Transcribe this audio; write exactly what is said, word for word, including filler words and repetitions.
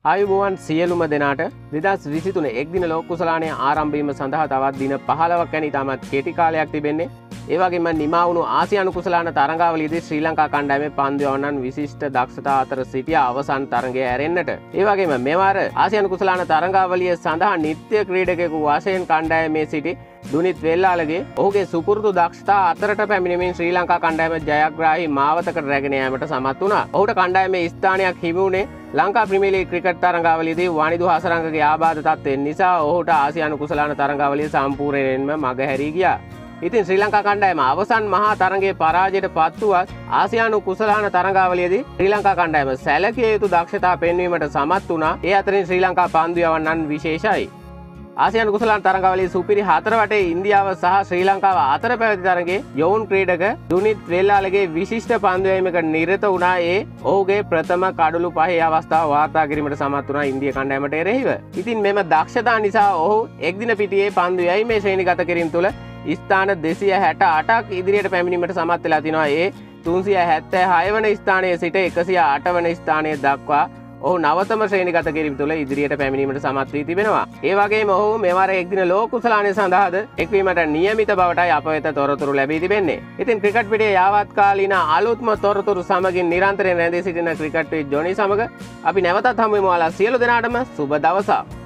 ආයුබෝවන් සියලුම දෙනාට දෙදහස් විසිතුන එක් දින ලෝක කුසලානය ආරම්භ වීම සඳහා තවත් දින පහළොවක් වැනි ඉතාමත් කෙටි කාලයක් තිබෙන්නේ. ඒ වගේම නිමා වුණු ආසියානු කුසලාන තරඟාවලියේදී ශ්‍රී ලංකා කණ්ඩායමේ පන්දු යවන්නන් විශිෂ්ට දක්ෂතා අතර සිටිය අවසන් තරඟය ඇරෙන්නට. ඒ වගේම මෙවර ආසියානු කුසලාන තරඟාවලිය සඳහා නිත්‍ය ක්‍රීඩකයෙකු වශයෙන් කණ්ඩායමේ සිටි දුනිත් වෙල්ලාලගේ ඔහුගේ සුපුරුදු දක්ෂතා අතරට පැමිණෙමින් ශ්‍රී ලංකා කණ්ඩායම ජයග්‍රාහී මාවතකට රැගෙන යාමට සමත් වුණා. ඔහුට කණ්ඩායමේ ස්ථානයක් හිමි වුණේ ලංකා ප්‍රීමියර් ලීග් ක්‍රිකට් තරඟාවලියේදී වනිදු හසරංගගේ ආබාධ තත්ත්වයෙන් නිසා ඔහුට ආසියානු කුසලාන තරඟාවලිය සම්පූර්ණයෙන්ම මගහැරී ගියා. ඉතින් ශ්‍රී ලංකා කණ්ඩායම අවසන් මහා තරගයේ පරාජයට පත් වුවත් ආසියානු කුසලාන තරඟාවලියේදී ශ්‍රී ලංකා කණ්ඩායම සැලකිය යුතු දක්ෂතා පෙන්වීමට සමත් වුණා. ඒ අතරින් ශ්‍රී ලංකා පන්දු යවන්නන් විශේෂයි. ආසියානු කුසලාන තරඟාවලියේ සුපිරි හතර වටේ ඉන්දියාව සහ ශ්‍රී ලංකාව අතර පැවති තරගයේ යොවුන් ක්‍රීඩක දුනිත් වෙල්ලාලගේ විශිෂ්ට පන්දු යැවීමකට නිරත වුණා. ඒ ඔහුගේ ප්‍රථම කඩලු පහේ අවස්ථාව වාර්තා කිරීමට සමත් වුණා ඉන්දිය කණ්ඩායමට එරෙහිව. ඉතින් මෙම දක්ෂතා නිසා ඔහු එක්දින පිටියේ පන්දු යැවීමේ ශ්‍රේණිගත කිරීම තුළ ස්ථාන දෙසිය හැට අටක් ඉදිරියට පැමිණීමට සමත් වෙලා තිනවා. ඒ තුන්සිය හැත්තෑ හය වන ස්ථානයේ සිට එකසිය අට වන ස්ථානය දක්වා ඔහු නවතම ශ්‍රේණිගත කිරීම තුළ ඉදිරියට පැමිණීමට සමත් වී තිබෙනවා. ඒ වගේම ඔහු මෙවර එක්දින ලෝක කුසලානය සඳහාද එක්වීමට නියමිත බවටයි අප වෙත තොරතුරු ලැබී තිබෙන්නේ. ඉතින් ක්‍රිකට් පිටියේ යාවත් කාලීන අලුත්ම තොරතුරු සමගින් නිරන්තරයෙන් රැඳී සිටින ක්‍රිකට් විත් ජොනි සමග අපි නැවතත් හමු වෙමු. ඔයාලා සියලු දෙනාටම සුබ දවසක්.